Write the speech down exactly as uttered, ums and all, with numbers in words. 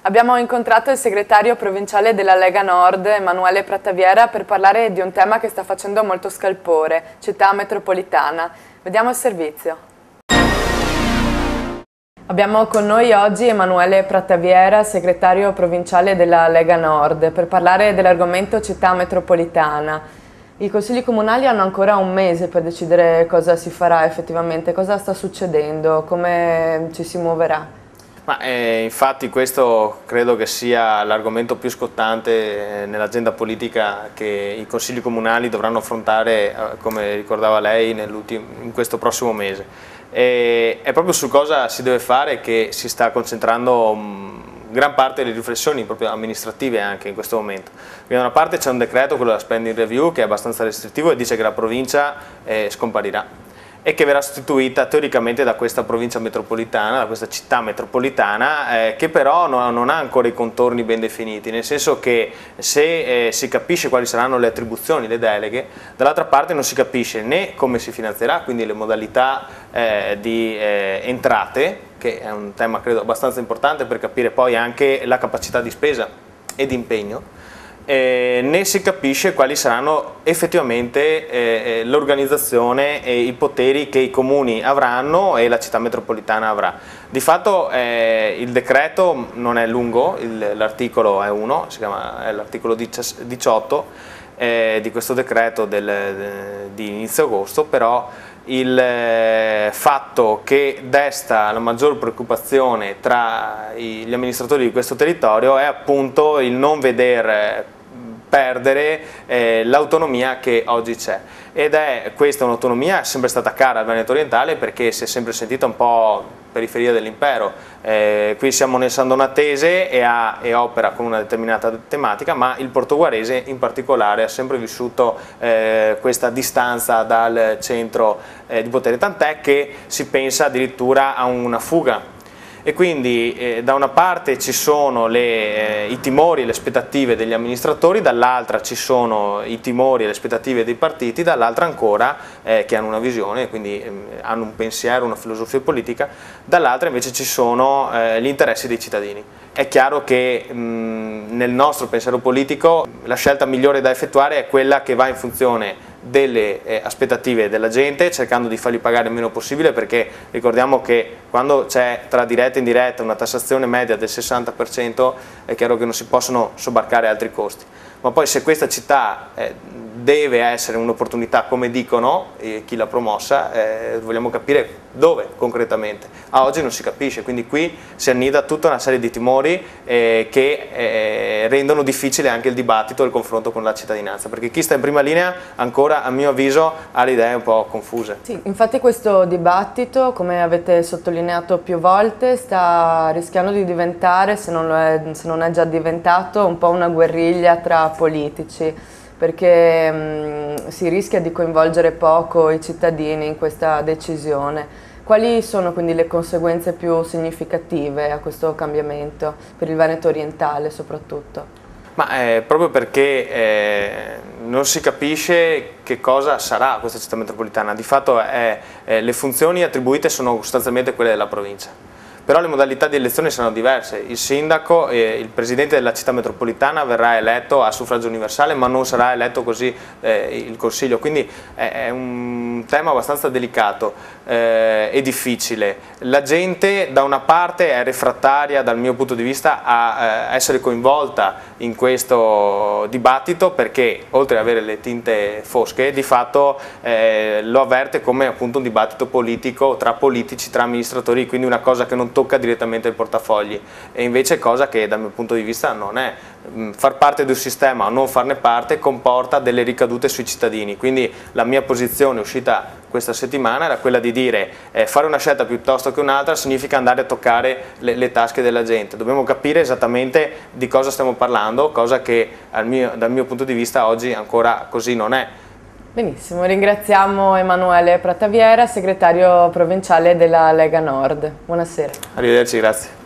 Abbiamo incontrato il segretario provinciale della Lega Nord, Emanuele Prattaviera, per parlare di un tema che sta facendo molto scalpore, città metropolitana. Vediamo il servizio. Abbiamo con noi oggi Emanuele Prattaviera, segretario provinciale della Lega Nord, per parlare dell'argomento città metropolitana. I consigli comunali hanno ancora un mese per decidere cosa si farà effettivamente, cosa sta succedendo, come ci si muoverà. Ma, eh, infatti questo credo che sia l'argomento più scottante eh, nell'agenda politica che i consigli comunali dovranno affrontare, eh, come ricordava lei, in questo prossimo mese. E, è proprio su cosa si deve fare che si sta concentrando mh, gran parte delle riflessioni proprio amministrative anche in questo momento. Quindi da una parte c'è un decreto, quello della spending review, che è abbastanza restrittivo e dice che la provincia eh, scomparirà e che verrà sostituita teoricamente da questa provincia metropolitana, da questa città metropolitana, eh, che però no, non ha ancora i contorni ben definiti, nel senso che se eh, si capisce quali saranno le attribuzioni, le deleghe, dall'altra parte non si capisce né come si finanzierà, quindi le modalità eh, di eh, entrate, che è un tema credo abbastanza importante per capire poi anche la capacità di spesa e di impegno. Eh, né si capisce quali saranno effettivamente eh, l'organizzazione e i poteri che i comuni avranno e la città metropolitana avrà. Di fatto eh, il decreto non è lungo, l'articolo è uno, si chiama l'articolo diciotto eh, di questo decreto del, de, di inizio agosto, però il eh, fatto che desta la maggior preoccupazione tra i, gli amministratori di questo territorio è appunto il non veder perdere eh, l'autonomia che oggi c'è, ed è questa un'autonomia sempre stata cara al Veneto orientale perché si è sempre sentita un po' periferia dell'impero. Eh, qui siamo nel San Donatese e, ha, e opera con una determinata tematica, ma il portoguarese in particolare ha sempre vissuto eh, questa distanza dal centro eh, di potere, tant'è che si pensa addirittura a una fuga. E quindi eh, da una parte ci sono le, eh, i timori e le aspettative degli amministratori, dall'altra ci sono i timori e le aspettative dei partiti, dall'altra ancora eh, che hanno una visione, quindi eh, hanno un pensiero, una filosofia politica, dall'altra invece ci sono eh, gli interessi dei cittadini. È chiaro che mh, nel nostro pensiero politico la scelta migliore da effettuare è quella che va in funzione delle eh, aspettative della gente, cercando di fargli pagare il meno possibile, perché ricordiamo che quando c'è tra diretta e indiretta una tassazione media del sessanta per cento è chiaro che non si possono sobbarcare altri costi. Ma poi se questa città eh, deve essere un'opportunità come dicono eh, chi l'ha promossa, eh, vogliamo capire dove concretamente. A oggi non si capisce, quindi qui si annida tutta una serie di timori eh, che eh, rendono difficile anche il dibattito e il confronto con la cittadinanza, perché chi sta in prima linea ancora a mio avviso ha le idee un po' confuse. Sì, infatti questo dibattito, come avete sottolineato più volte, sta rischiando di diventare, se non, lo è, se non è già diventato, un po' una guerriglia tra politici, perché mh, si rischia di coinvolgere poco i cittadini in questa decisione. Quali sono quindi le conseguenze più significative a questo cambiamento, per il Veneto orientale soprattutto? Ma eh, proprio perché eh, non si capisce che cosa sarà questa città metropolitana. Di fatto è, eh, le funzioni attribuite sono sostanzialmente quelle della provincia. Però le modalità di elezione saranno diverse. Il sindaco e il presidente della città metropolitana verrà eletto a suffragio universale, ma non sarà eletto così eh, il consiglio, quindi è, è un tema abbastanza delicato eh, e difficile. La gente da una parte è refrattaria dal mio punto di vista a eh, essere coinvolta in questo dibattito, perché oltre ad avere le tinte fosche di fatto eh, lo avverte come appunto un dibattito politico tra politici, tra amministratori, quindi una cosa che non tocca direttamente il portafogli, e invece cosa che dal mio punto di vista non è. Far parte di un sistema o non farne parte comporta delle ricadute sui cittadini, quindi la mia posizione uscita questa settimana era quella di dire eh, fare una scelta piuttosto che un'altra significa andare a toccare le, le tasche della gente. Dobbiamo capire esattamente di cosa stiamo parlando, cosa che al mio, dal mio punto di vista oggi ancora così non è. Benissimo, ringraziamo Emanuele Prattaviera, segretario provinciale della Lega Nord. Buonasera. Arrivederci, grazie.